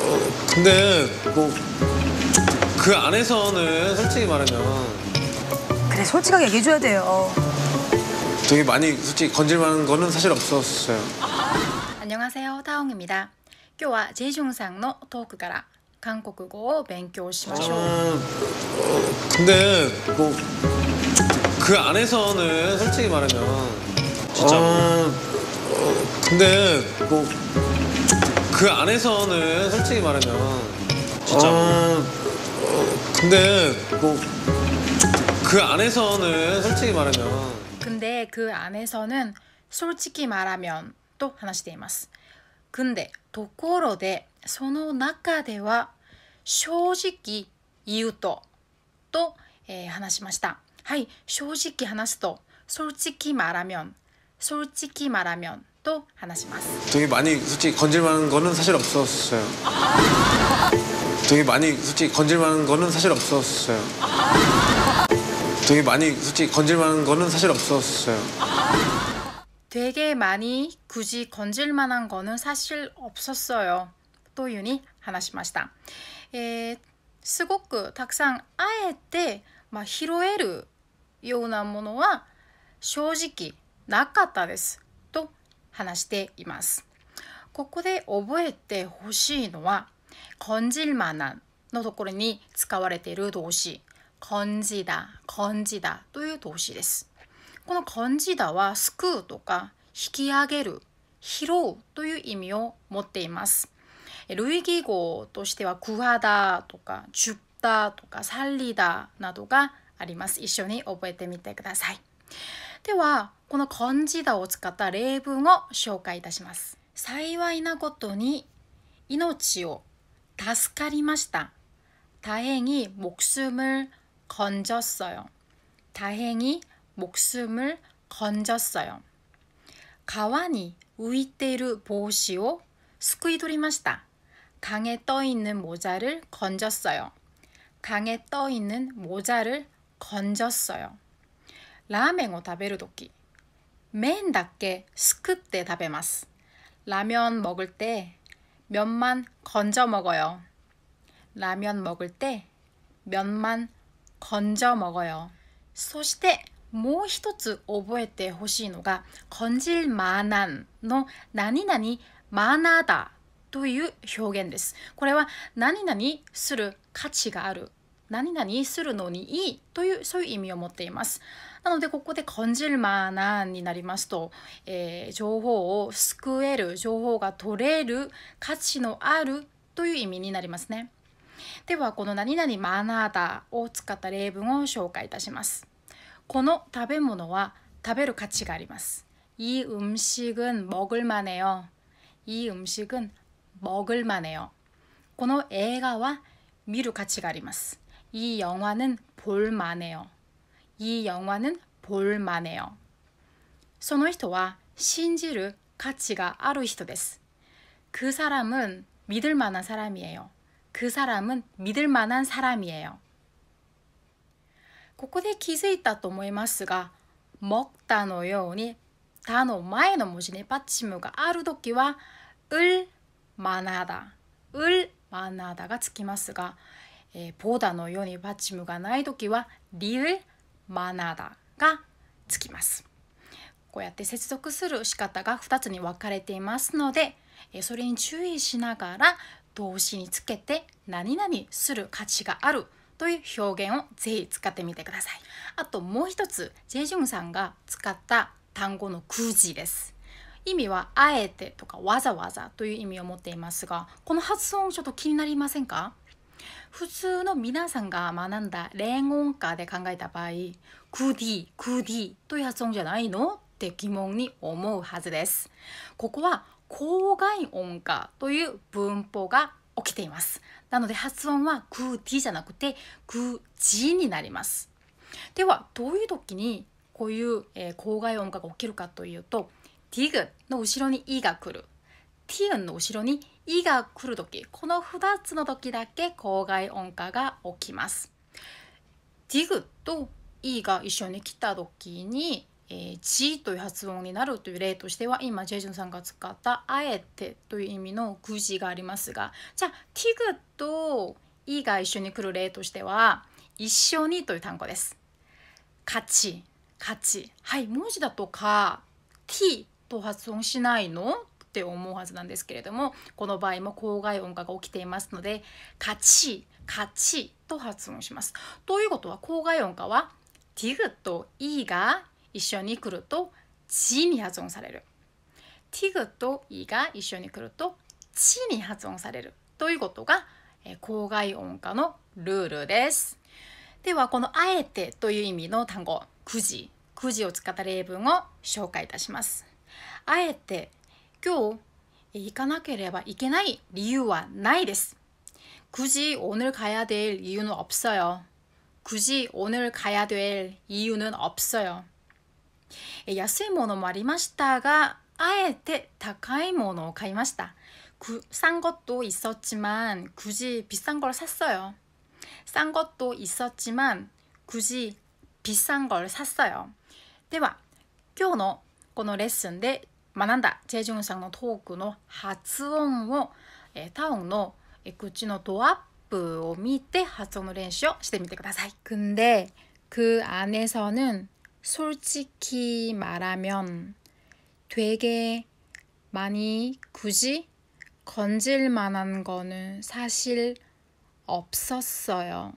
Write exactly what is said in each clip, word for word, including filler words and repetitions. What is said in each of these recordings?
근데 뭐 그 안에서는 솔직히 말하면 그래, 솔직하게 얘기해줘야 돼요. 되게 많이 솔직히 건질만한 거는 사실 없었어요. 안녕하세요, 타옹입니다. 今日はジェジュンさんのトークから韓国語を勉強しましょう。 어, 근데 뭐 그 안에서는 솔직히 말하면 진짜 어, 근데 뭐 그 안에서는 솔직히 말하면 진짜 어, 근데 뭐 그 안에서는 솔직히 말하면 근데 그 안에서는 솔직히 말하면 또 話しています。근데 ところでその中では正直言うとと、えー、話しました。はい、正直話すと솔직히 말하면 솔직히 말하면 또 話します。 되게 많이 솔직히 건질만한 거는 사실 없었어요. 되게 많이 솔직히 건질만한 거는 사실 없었어요. 되게 많이 솔직히 건질만한 거는 사실 없었어요. 되게 많이 굳이 건질 만한 거는 사실 없었어요. というに話しました。えー、すごくたくさんあえて、まあ、拾えるようなものは正直なかったですと話しています。ここで覚えてほしいのは건질만한のところに使われている動詞건지다、건지다という動詞です。この건지다は救うとか引き上げる、拾うという意味を持っています。類義語としては구하다とか줍다とか살리다などがあります。一緒に覚えてみてください。では、この건지다を使った例文を紹介いたします。幸いなことに命を助かりました。다행히 목숨을 건졌어요. 다행히 목숨을 건졌어요.川に浮いている帽子をすくい取りました. 강에 떠 있는 모자를 건졌어요. 강에 떠 있는 모자를 건졌어요. 라멘を食べるとき、麺だけすくって食べます. 라면 먹을 때 면만 건져 먹어요. 라면 먹을 때 면만 건져 먹어요. そしてもう一つ覚えてほしいのが건질만한の何々만하다という表現です。これは何々する価値がある、何々するのにいいというそういう意味を持っています。なのでここで건질만한になりますと、えー、情報を救える、情報が取れる、価値のあるという意味になりますね。ではこの何々만하다を使った例文を紹介いたします。この食べ物は食べる価値があります。이 음식은 먹을만해요. 이 음식은 먹을만해요. この映画は見る価値があります。이 영화는 볼만해요. 이 영화는 볼만해요. その人は信じる価値がある人です。그 사람은 믿을 만한 사람이에요. 그 사람은 믿을 만한 사람이에요. ここで気づいたと思いますが、먹다のようにたの前の文字に받침이があるときは을 만하다、을 만하다がつきますが、えー、보다のように받침이がないときは리을 만하다がつきます。こうやって接続する仕方がふたつに分かれていますので、えー、それに注意しながら動詞につけて何々する価値があるという表現をぜひ使ってみてください。あともう一つ、ジェジュンさんが使った単語の굳이です。意味はあえてとかわざわざという意味を持っていますが、この発音ちょっと気になりませんか？普通の皆さんが学んだ連音化で考えた場合、굳이、굳이という発音じゃないのって疑問に思うはずです。ここは口外音化という文法が起きています。なので発音は굳이じゃなくて굳이になります。ではどういう時にこういう、えー、口外音化が起きるかというと、디귿の後ろにいが来る、티은の後ろにいが来る時、このふたつの時だけ口外音化が起きます。디귿といが一緒に来た時に、 えー、じという発音になるという例としては、今ジェジュンさんが使ったあえてという意味のくじがありますが、じゃあティグといが一緒に来る例としては、一緒にという単語です。勝ち、勝ち。はい、文字だとか t と発音しないのって思うはずなんですけれども、この場合も口外音化が起きていますので、勝ち、勝ちと発音します。ということは口外音化はティグといが一緒に来るとちに発音される。ティグといが一緒に来るとちに発音されるということが口外音化のルールです。ではこのあえてという意味の単語、くじ、くじを使った例文を紹介いたします。あえて今日行かなければいけない理由はないです。굳이 오늘 가야 될 이유는 없어요. 굳이 오늘 가야 될 이유는 없어요. 安いものもありましたが、あえて高いものを買いました。싼 것도 있었지만 굳이 비싼 걸 샀어요. 싼 것도 있었지만 굳이 비싼 걸 샀어요. では、今日のこのレッスンで学んだジェジュンさんのトークの発音を、タオンの口のドアップを見て発音の練習をしてみてください. 근데 그 안에서는 솔직히 말하면 되게 많이 굳이 건질 만한 거는 사실 없었어요.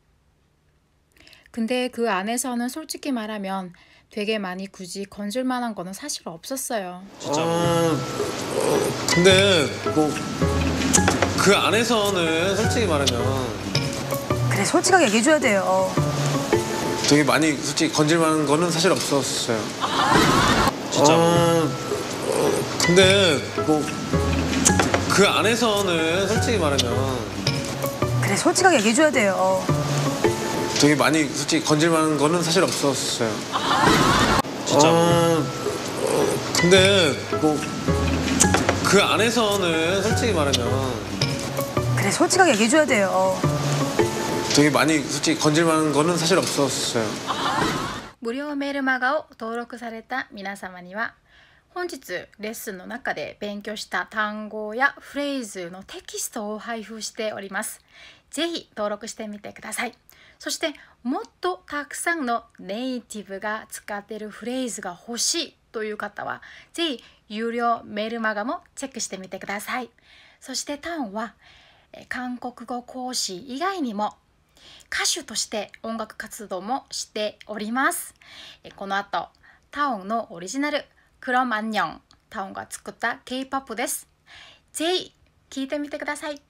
근데 그 안에서는 솔직히 말하면 되게 많이 굳이 건질 만한 거는 사실 없었어요. 진짜. 아, 근데 뭐 그 안에서는 솔직히 말하면 그래, 솔직하게 얘기해줘야 돼요. 되게 많이 솔직히 건질 만한 거는 사실 없었어요. 진짜. 아, 근데 뭐 그 안에서는 솔직히 말하면 그래, 솔직하게 얘기해줘야 돼요. 되게 많이 솔직히 건질 만한 거는 사실 없었어요. 진짜. 아, 근데 뭐 그 안에서는 솔직히 말하면 그래, 솔직하게 얘기해줘야 돼요. 되게 많이 솔직히 건질 만한 거는 사실 없었어요. 無料メールマガを登録された皆様には、本日レッスンの中で勉強した単語やフレーズのテキストを配布しております。ぜひ登録してみてください。そしてもっとたくさんのネイティブが使っているフレーズが欲しいという方は、ぜひ有料メールマガもチェックしてみてください。そしてタオンは韓国語講師以外にも歌手として音楽活動もしております。この後タオンのオリジナルクロマンニョン、タオンが作った K-ポップ です。ぜひ聴いてみてください。